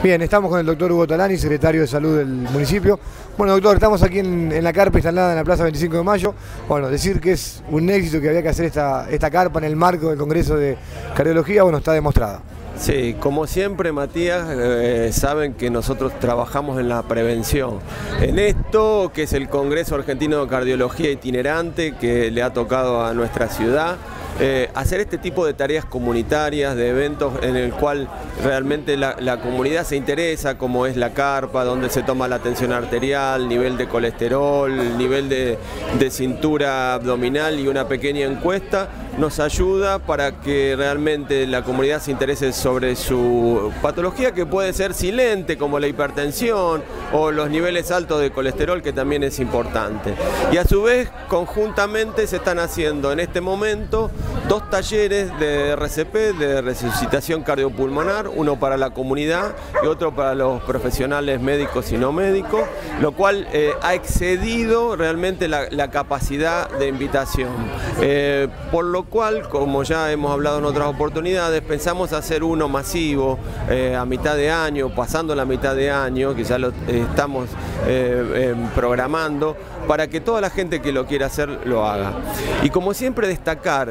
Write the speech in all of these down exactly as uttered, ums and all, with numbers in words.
Bien, estamos con el doctor Hugo Talani, secretario de Salud del municipio. Bueno, doctor, estamos aquí en, en la carpa instalada en la Plaza veinticinco de mayo. Bueno, decir que es un éxito que había que hacer esta, esta carpa en el marco del Congreso de Cardiología, bueno, está demostrado. Sí, como siempre, Matías, eh, saben que nosotros trabajamos en la prevención. En esto, que es el Congreso Argentino de Cardiología Itinerante, que le ha tocado a nuestra ciudad, eh, hacer este tipo de tareas comunitarias, de eventos en el cual realmente la, la comunidad se interesa, como es la carpa, donde se toma la tensión arterial, nivel de colesterol, nivel de, de cintura abdominal y una pequeña encuesta, nos ayuda para que realmente la comunidad se interese sobre su patología, que puede ser silente, como la hipertensión o los niveles altos de colesterol, que también es importante. Y a su vez, conjuntamente se están haciendo en este momento dos talleres de R C P, de resucitación cardiopulmonar, uno para la comunidad y otro para los profesionales médicos y no médicos, lo cual eh, ha excedido realmente la, la capacidad de invitación. Eh, por lo cual, como ya hemos hablado en otras oportunidades, pensamos hacer uno masivo eh, a mitad de año, pasando la mitad de año, que ya lo eh, estamos eh, eh, programando, para que toda la gente que lo quiera hacer lo haga. Y como siempre, destacar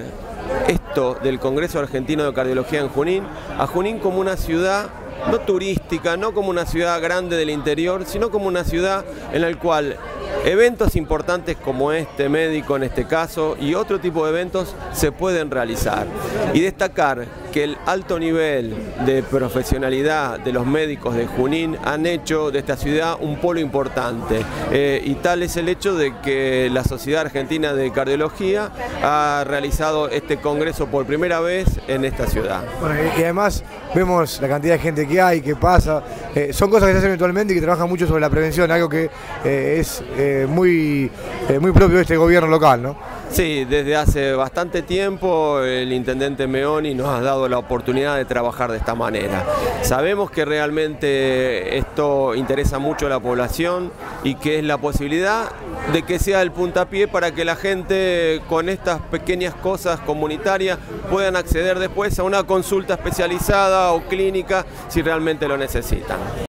esto del Congreso Argentino de Cardiología en Junín, a Junín como una ciudad no turística, no como una ciudad grande del interior, sino como una ciudad en la cual eventos importantes como este médico en este caso y otro tipo de eventos se pueden realizar. Y destacar que el alto nivel de profesionalidad de los médicos de Junín han hecho de esta ciudad un polo importante. Eh, y tal es el hecho de que la Sociedad Argentina de Cardiología ha realizado este congreso por primera vez en esta ciudad. Bueno, y además vemos la cantidad de gente que hay, que pasa. Eh, son cosas que se hacen habitualmente y que trabajan mucho sobre la prevención, algo que eh, es eh, muy, eh, muy propio de este gobierno local, ¿no? Sí, desde hace bastante tiempo el intendente Meoni nos ha dado la oportunidad de trabajar de esta manera. Sabemos que realmente esto interesa mucho a la población y que es la posibilidad de que sea el puntapié para que la gente con estas pequeñas cosas comunitarias puedan acceder después a una consulta especializada o clínica si realmente lo necesitan.